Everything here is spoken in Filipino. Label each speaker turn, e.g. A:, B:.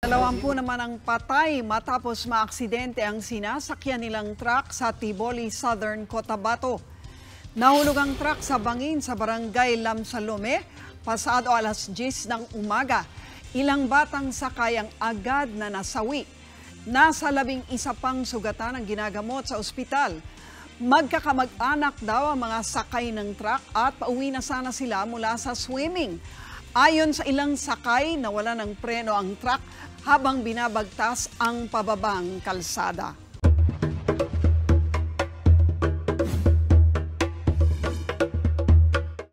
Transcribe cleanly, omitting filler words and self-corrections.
A: 20 naman ang patay matapos maaksidente ang sinasakyan nilang truck sa Tiboli, South Cotabato. Nahulog ang truck sa bangin sa barangay Lamsalome pasado alas 10 ng umaga. Ilang batang sakay ang agad na nasawi. Nasa 11 pang sugatan ang ginagamot sa ospital. Magkakamag-anak daw ang mga sakay ng truck at pauwi na sana sila mula sa swimming. Ayon sa ilang sakay, nawala ng preno ang truck habang binabagtas ang pababang kalsada.